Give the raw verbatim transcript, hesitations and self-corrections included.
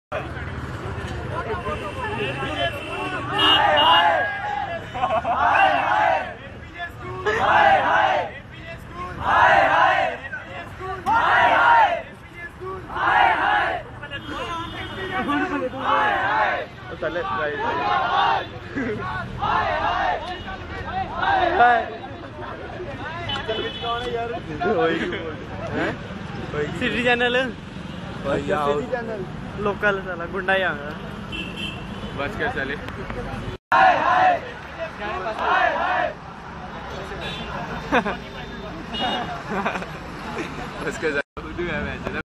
City channel local साला गुंडा ही आगा बच कर चले। बच कर